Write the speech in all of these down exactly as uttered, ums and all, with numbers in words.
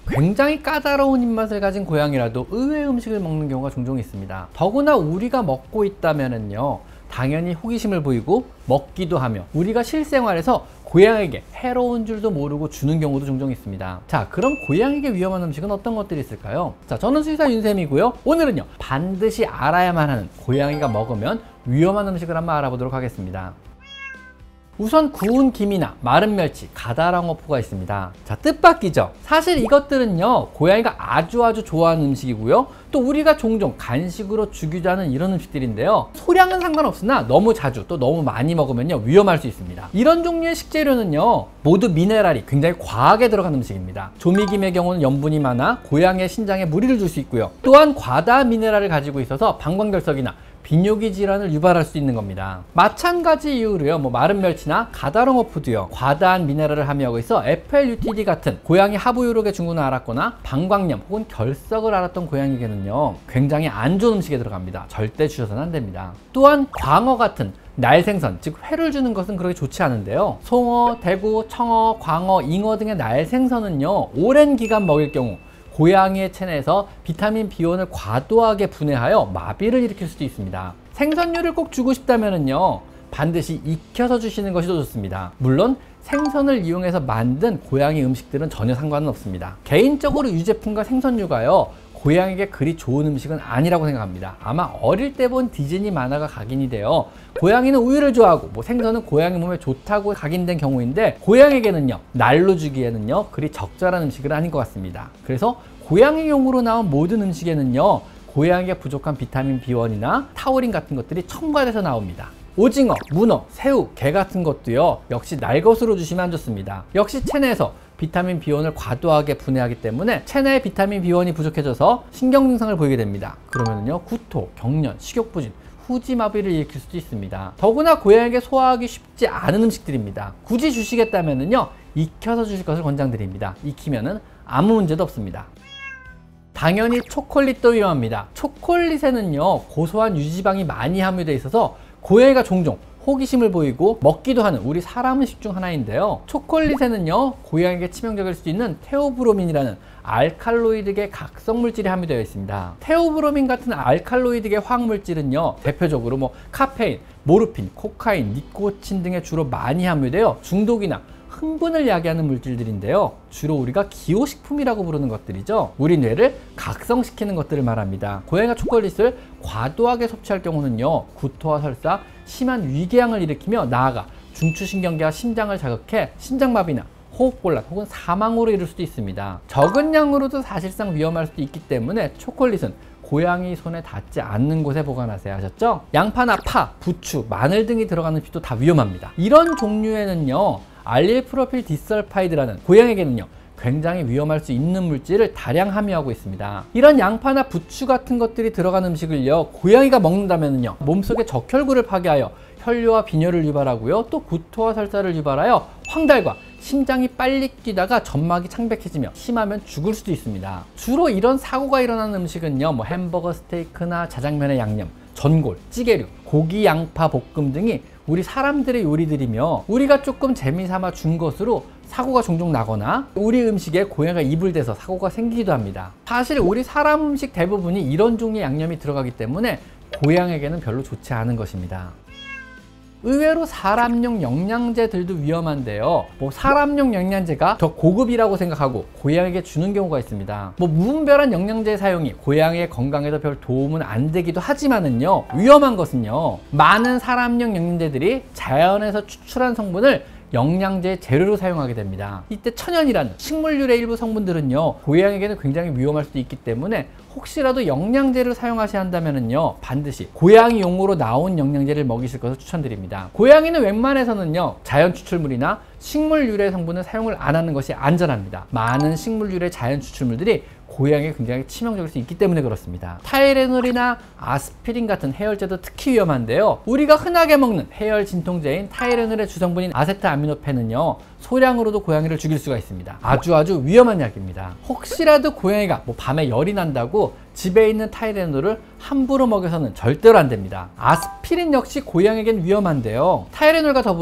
굉장히 까다로운 입맛을 가진 고양이라도 의외의 음식을 먹는 경우가 종종 있습니다. 더구나 우리가 먹고 있다면은요, 당연히 호기심을 보이고 먹기도 하며 우리가 실생활에서 고양이에게 해로운 줄도 모르고 주는 경우도 종종 있습니다. 자, 그럼 고양이에게 위험한 음식은 어떤 것들이 있을까요? 자, 저는 수의사 윤쌤이고요. 오늘은요, 반드시 알아야만 하는 고양이가 먹으면 위험한 음식을 한번 알아보도록 하겠습니다. 우선 구운 김이나 마른 멸치, 가다랑어포가 있습니다. 자, 뜻밖이죠? 사실 이것들은요, 고양이가 아주 아주 좋아하는 음식이고요. 또 우리가 종종 간식으로 주기도 하는 이런 음식들인데요. 소량은 상관없으나 너무 자주 또 너무 많이 먹으면요, 위험할 수 있습니다. 이런 종류의 식재료는요, 모두 미네랄이 굉장히 과하게 들어간 음식입니다. 조미김의 경우는 염분이 많아 고양이의 신장에 무리를 줄 수 있고요. 또한 과다한 미네랄을 가지고 있어서 방광결석이나 비뇨기 질환을 유발할 수 있는 겁니다. 마찬가지 이유로요, 뭐 마른 멸치나 가다랑어포도요, 과다한 미네랄을 함유하고 있어 에프엘유티디 같은 고양이 하부요로의 증후를 앓았거나 방광염 혹은 결석을 앓았던 고양이에게는요, 굉장히 안 좋은 음식에 들어갑니다. 절대 주셔서는 안 됩니다. 또한 광어 같은 날생선, 즉 회를 주는 것은 그렇게 좋지 않은데요. 송어, 대구, 청어, 광어, 잉어 등의 날생선은요, 오랜 기간 먹일 경우 고양이의 체내에서 비타민 비원을 과도하게 분해하여 마비를 일으킬 수도 있습니다. 생선류를 꼭 주고 싶다면요, 반드시 익혀서 주시는 것이 더 좋습니다. 물론 생선을 이용해서 만든 고양이 음식들은 전혀 상관은 없습니다. 개인적으로 유제품과 생선류가요, 고양이에게 그리 좋은 음식은 아니라고 생각합니다. 아마 어릴 때 본 디즈니 만화가 각인이 되어 고양이는 우유를 좋아하고 뭐 생선은 고양이 몸에 좋다고 각인된 경우인데, 고양이에게는요, 날로 주기에는요, 그리 적절한 음식은 아닌 것 같습니다. 그래서 고양이용으로 나온 모든 음식에는요, 고양이에 부족한 비타민 비원이나 타우린 같은 것들이 첨가돼서 나옵니다. 오징어, 문어, 새우, 게 같은 것도요, 역시 날 것으로 주시면 안 좋습니다. 역시 체내에서 비타민 비원을 과도하게 분해하기 때문에 체내에 비타민 비원이 부족해져서 신경 증상을 보이게 됩니다. 그러면요, 구토, 경련, 식욕부진, 후지마비를 일으킬 수도 있습니다. 더구나 고양이에게 소화하기 쉽지 않은 음식들입니다. 굳이 주시겠다면요, 익혀서 주실 것을 권장드립니다. 익히면은 아무 문제도 없습니다. 당연히 초콜릿도 위험합니다. 초콜릿에는요, 고소한 유지방이 많이 함유되어 있어서 고양이가 종종 호기심을 보이고 먹기도 하는 우리 사람 음식 중 하나인데요. 초콜릿에는요, 고양이에게 치명적일 수 있는 테오브로민이라는 알칼로이드계 각성 물질이 함유되어 있습니다. 테오브로민 같은 알칼로이드계 화학물질은요, 대표적으로 뭐 카페인, 모르핀, 코카인, 니코틴 등에 주로 많이 함유되어 중독이나 흥분을 야기하는 물질들인데요. 주로 우리가 기호식품이라고 부르는 것들이죠. 우리 뇌를 각성시키는 것들을 말합니다. 고양이가 초콜릿을 과도하게 섭취할 경우는요, 구토와 설사, 심한 위궤양을 일으키며 나아가 중추신경계와 심장을 자극해 심장마비나 호흡곤란 혹은 사망으로 이를 수도 있습니다. 적은 양으로도 사실상 위험할 수도 있기 때문에 초콜릿은 고양이 손에 닿지 않는 곳에 보관하세요. 하셨죠? 양파나 파, 부추, 마늘 등이 들어가는 음식도 다 위험합니다. 이런 종류에는요, 알릴프로필 디설파이드라는 고양이에게는요, 굉장히 위험할 수 있는 물질을 다량 함유하고 있습니다. 이런 양파나 부추 같은 것들이 들어간 음식을요, 고양이가 먹는다면요, 몸속의 적혈구를 파괴하여 혈뇨와 빈혈을 유발하고요, 또 구토와 설사를 유발하여 황달과 심장이 빨리 뛰다가 점막이 창백해지며 심하면 죽을 수도 있습니다. 주로 이런 사고가 일어나는 음식은요, 뭐 햄버거, 스테이크나 자장면의 양념, 전골, 찌개류, 고기, 양파, 볶음 등이 우리 사람들의 요리들이며, 우리가 조금 재미삼아 준 것으로 사고가 종종 나거나 우리 음식에 고양이가 입을 대서 사고가 생기기도 합니다. 사실 우리 사람 음식 대부분이 이런 종류의 양념이 들어가기 때문에 고양이에게는 별로 좋지 않은 것입니다. 의외로 사람용 영양제들도 위험한데요, 뭐 사람용 영양제가 더 고급이라고 생각하고 고양이에게 주는 경우가 있습니다. 뭐 무분별한 영양제 사용이 고양이의 건강에도 별 도움은 안 되기도 하지만은요, 위험한 것은요, 많은 사람용 영양제들이 자연에서 추출한 성분을 영양제의 재료로 사용하게 됩니다. 이때 천연이라는 식물유래 일부 성분들은요, 고양이에게는 굉장히 위험할 수도 있기 때문에 혹시라도 영양제를 사용하셔야 한다면요, 반드시 고양이용으로 나온 영양제를 먹이실 것을 추천드립니다. 고양이는 웬만해서는요, 자연 추출물이나 식물 유래 성분을 사용을 안 하는 것이 안전합니다. 많은 식물 유래 자연 추출물들이 고양이에 굉장히 치명적일 수 있기 때문에 그렇습니다. 타이레놀이나 아스피린 같은 해열제도 특히 위험한데요, 우리가 흔하게 먹는 해열 진통제인 타이레놀의 주성분인 아세트아미노펜은요, 소량으로도 고양이를 죽일 수가 있습니다. 아주 아주 위험한 약입니다. 혹시라도 고양이가 뭐 밤에 열이 난다고 집에 있는 타이레놀을 함부로 먹여서는 절대로 안 됩니다. 아스피린 역시 고양이에겐 위험한데요, 타이레놀과 더불어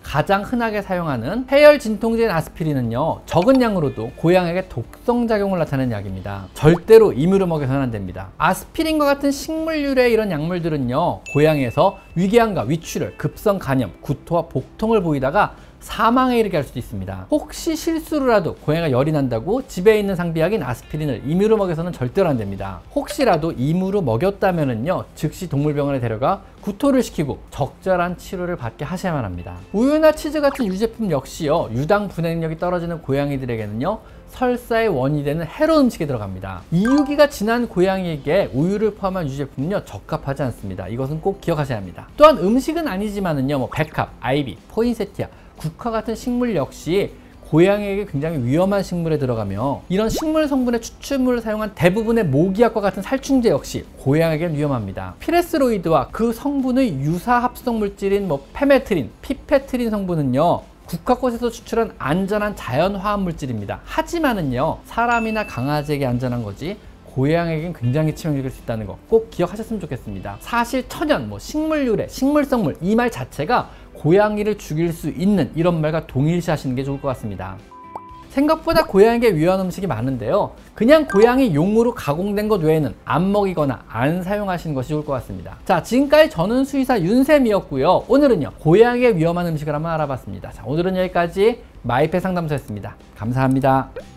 가장 흔하게 사용하는 해열 진통제인 아스피린은요, 적은 양으로도 고양이에게 독성 작용을 나타내는 약입니다. 절대로 임의로 먹여서는 안 됩니다. 아스피린과 같은 식물유래 이런 약물들은요, 고양이에서 위궤양과 위출혈, 급성 간염, 구토와 복통을 보이다가 사망에 이르게 할 수도 있습니다. 혹시 실수로라도 고양이가 열이 난다고 집에 있는 상비약인 아스피린을 임의로 먹여서는 절대로 안 됩니다. 혹시라도 임의로 먹였다면은요, 즉시 동물병원에 데려가 구토를 시키고 적절한 치료를 받게 하셔야만 합니다. 우유나 치즈 같은 유제품 역시요, 유당 분해능력이 떨어지는 고양이들에게는요, 설사의 원인이 되는 해로운 음식에 들어갑니다. 이유기가 지난 고양이에게 우유를 포함한 유제품은요, 적합하지 않습니다. 이것은 꼭 기억하셔야 합니다. 또한 음식은 아니지만은요, 뭐 백합, 아이비, 포인세티아, 국화 같은 식물 역시 고양이에게 굉장히 위험한 식물에 들어가며, 이런 식물 성분의 추출물을 사용한 대부분의 모기약과 같은 살충제 역시 고양이에겐 위험합니다. 피레스로이드와 그 성분의 유사 합성 물질인 뭐 페메트린, 피페트린 성분은요, 국화꽃에서 추출한 안전한 자연 화합 물질입니다. 하지만은요, 사람이나 강아지에게 안전한 거지 고양이에겐 굉장히 치명적일 수 있다는 거 꼭 기억하셨으면 좋겠습니다. 사실 천연, 뭐 식물 유래, 식물성물 이 말 자체가 고양이를 죽일 수 있는 이런 말과 동일시 하시는 게 좋을 것 같습니다. 생각보다 고양이에게 위험한 음식이 많은데요, 그냥 고양이 용으로 가공된 것 외에는 안 먹이거나 안 사용하시는 것이 좋을 것 같습니다. 자, 지금까지 저는 수의사 윤쌤이었고요. 오늘은요, 고양이에 위험한 음식을 한번 알아봤습니다. 자, 오늘은 여기까지 마이펫 상담소였습니다. 감사합니다.